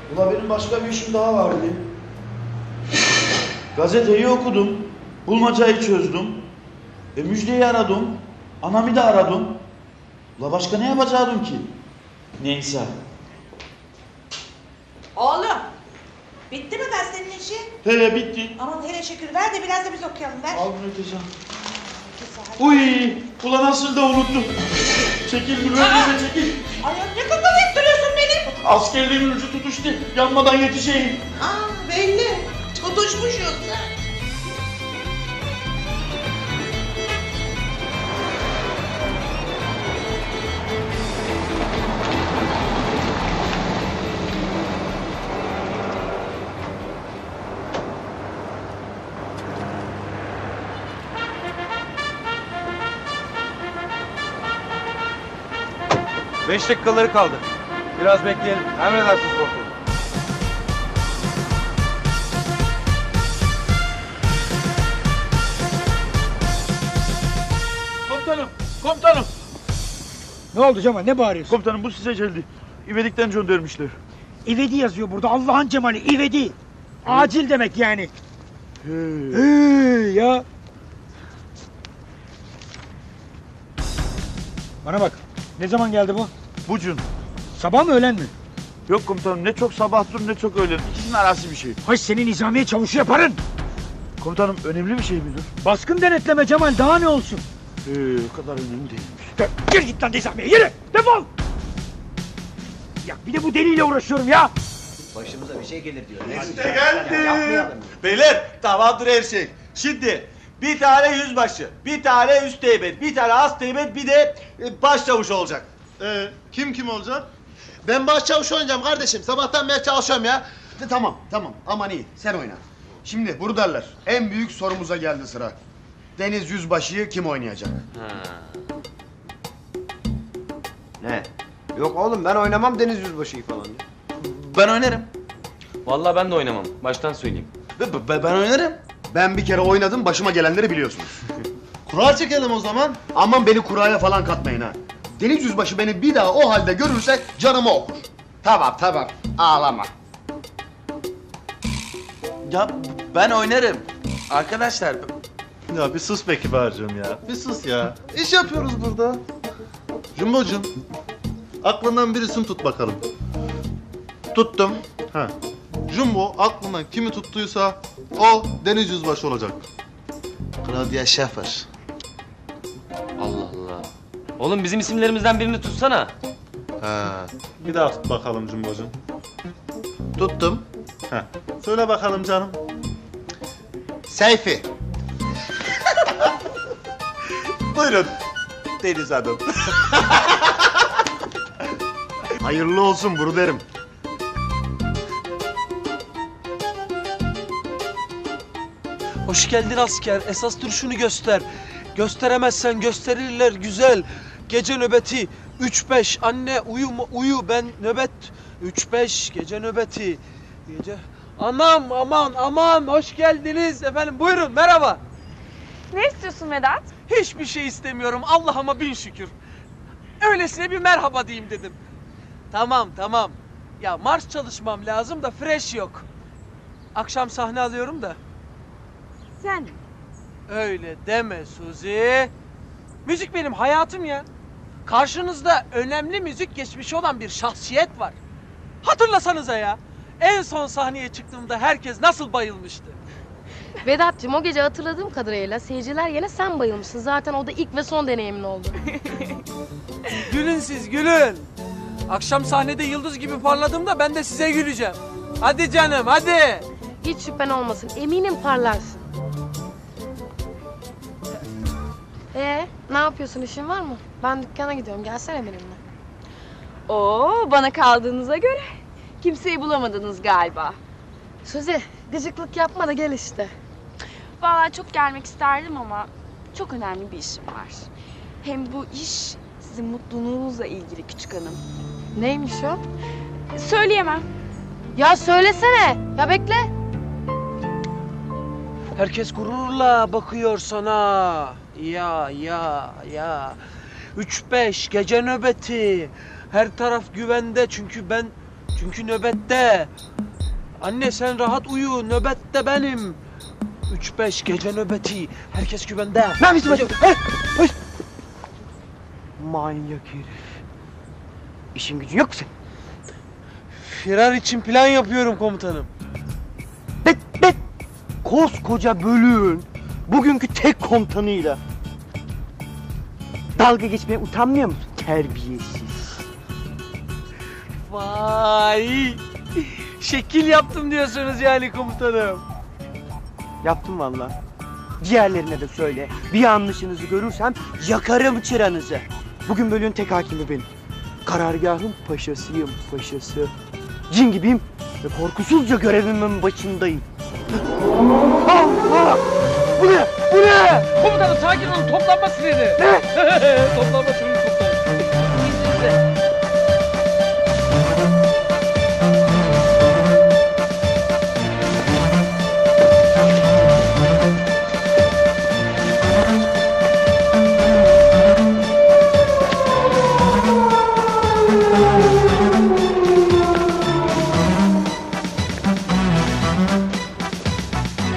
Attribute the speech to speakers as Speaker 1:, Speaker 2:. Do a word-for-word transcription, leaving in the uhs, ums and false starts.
Speaker 1: Ula benim başka bir işim daha vardı. Gazeteyi okudum. Bulmacayı çözdüm. E Müjde'yi aradım. Anamı da aradım. Ula başka ne yapacaktım ki? Neyse.
Speaker 2: Oğlum, bitti mi gazetenin işi?
Speaker 1: He bitti.
Speaker 2: Aman hele şükür, ver de biraz da biz okuyalım, ver.
Speaker 1: Al bunu öteceğim. Uy, ula nasıl da unuttum. Çekil bunu önüme çekil.
Speaker 2: Ay ne kadar ettiriyorsun benim?
Speaker 1: Askerliğin ucu tutuştu. Yanmadan yetişeyim.
Speaker 2: Aa belli, tutuşmuşuz.
Speaker 3: Beş dakikaları kaldı. Biraz bekleyelim. Emredersiniz komutanım.
Speaker 1: Komutanım, komutanım.
Speaker 4: Ne oldu Cemal, ne bağırıyorsun?
Speaker 1: Komutanım bu size geldi. İvedik'ten göndermişler.
Speaker 4: İvedi yazıyor burada, Allah'ın Cemali, İvedi. Acil demek yani.
Speaker 1: He.
Speaker 4: He ya. Bana bak, ne zaman geldi bu?
Speaker 1: Bucun.
Speaker 4: Sabah mı, öğlen mi?
Speaker 1: Yok komutanım, ne çok sabahtır ne çok öğlen. İkisinin arası bir şey.
Speaker 4: Hay seni nizamiye çavuşu yaparın.
Speaker 1: Komutanım önemli bir şey midir?
Speaker 4: Baskın denetleme Cemal, daha ne olsun?
Speaker 1: He, o kadar önemli değilmiş.
Speaker 4: De, yürü git lan nizamiye, yürü! Defol! Ya bir de bu deliyle uğraşıyorum ya!
Speaker 5: Başımıza bir şey gelir diyor.
Speaker 6: İşte geldim. Beyler tamamdır her şey. Şimdi bir tane yüzbaşı, bir tane üsteğmen, bir tane asteğmen, bir de e, başçavuş olacak.
Speaker 7: Ee, kim kim olacak?
Speaker 5: Ben başçavuş oynayacağım kardeşim. Sabahtan beri çalışıyorum ya.
Speaker 8: De, tamam tamam aman iyi sen oyna. Şimdi buradalar. En büyük sorumuza geldi sıra. Deniz Yüzbaşı'yı kim oynayacak?
Speaker 5: Ne? Yok oğlum ben oynamam Deniz Yüzbaşı'yı falan.
Speaker 3: Ben oynarım. Vallahi ben de oynamam. Baştan söyleyeyim.
Speaker 6: Ben, ben oynarım.
Speaker 8: Ben bir kere oynadım, başıma gelenleri biliyorsunuz.
Speaker 7: Kura çekelim o zaman.
Speaker 8: Aman beni kuraya falan katmayın ha. Deniz Yüzbaşı beni bir daha o halde görürse canımı okur.
Speaker 5: Tamam tamam ağlama.
Speaker 6: Ya ben oynarım. Arkadaşlar
Speaker 7: Ya bir sus be kibarcığım ya. Bir sus ya. İş yapıyoruz burada. Jumbo'cum. Aklından bir isim tut bakalım. Tuttum. Ha. Jumbo aklından kimi tuttuysa o Deniz Yüzbaşı olacak.
Speaker 6: Claudia Schiffer.
Speaker 3: Allah Allah. Oğlum bizim isimlerimizden birini tutsana.
Speaker 7: Ha. Bir daha tut bakalım Jumbo'cum. Tuttum. Ha. Söyle bakalım canım.
Speaker 5: Seyfi.
Speaker 6: Buyurun Deniz Hanım.
Speaker 8: Hayırlı olsun buru derim.
Speaker 9: Hoş geldin asker. Esas duruşunu göster. Gösteremezsen gösterirler güzel. Gece nöbeti. Üç beş. Anne uyu uyu ben nöbet. Üç beş. Gece nöbeti. Gece... Anam aman aman hoş geldiniz efendim. Buyurun merhaba.
Speaker 10: Ne istiyorsun Vedat?
Speaker 9: Hiçbir şey istemiyorum. Allah'ıma bin şükür. Öylesine bir merhaba diyeyim dedim. Tamam tamam. Ya marş çalışmam lazım da fresh yok. Akşam sahne alıyorum da.
Speaker 10: Sen
Speaker 9: Öyle deme Suzi. Müzik benim hayatım ya. Karşınızda önemli müzik geçmişi olan bir şahsiyet var. Hatırlasanıza ya. En son sahneye çıktığımda herkes nasıl bayılmıştı.
Speaker 10: Vedat'cığım o gece hatırladığım kadarıyla seyirciler yine sen bayılmışsın. Zaten o da ilk ve son deneyimin oldu.
Speaker 9: Gülün siz gülün. Akşam sahnede yıldız gibi parladığımda ben de size güleceğim. Hadi canım hadi.
Speaker 10: Hiç şüphen olmasın. Eminim parlarsın. Ee, ne yapıyorsun? İşin var mı? Ben dükkana gidiyorum. Gelsene benimle.
Speaker 11: Oo, bana kaldığınıza göre kimseyi bulamadınız galiba.
Speaker 10: Suzi, gıcıklık yapma da gel işte.
Speaker 11: Vallahi çok gelmek isterdim ama çok önemli bir işim var. Hem bu iş sizin mutluluğunuzla ilgili küçük hanım.
Speaker 10: Neymiş o?
Speaker 11: Söyleyemem.
Speaker 10: Ya söylesene. Ya bekle.
Speaker 9: Herkes gururla bakıyor sana. Ya ya ya. Üç beş gece nöbeti. Her taraf güvende çünkü ben Çünkü nöbette. Anne sen rahat uyu, nöbette benim. Üç beş gece nöbeti, herkes güvende.
Speaker 4: Ne yapıyorsun hocam? Hey! Hey! Manyak herif. İşin gücün yok mu senin?
Speaker 9: Firar için plan yapıyorum komutanım.
Speaker 4: Bet bet! Koskoca bölüğün bugünkü tek komutanıyla dalga geçmeye utanmıyor musun? Terbiyesiz.
Speaker 9: Vay! Şekil yaptım diyorsunuz yani komutanım.
Speaker 4: Yaptım valla. Diğerlerine de söyle. Bir yanlışınızı görürsem yakarım çıranızı. Bugün bölüğün tek hakimi benim. Karargahın paşasıyım, paşası. Cin gibiyim ve korkusuzca görevimin başındayım. Allah! Bu ne? Bu ne?
Speaker 9: Komutanım sakin olun, toplanma sireni.
Speaker 4: Ne?
Speaker 9: Toplanma sireni.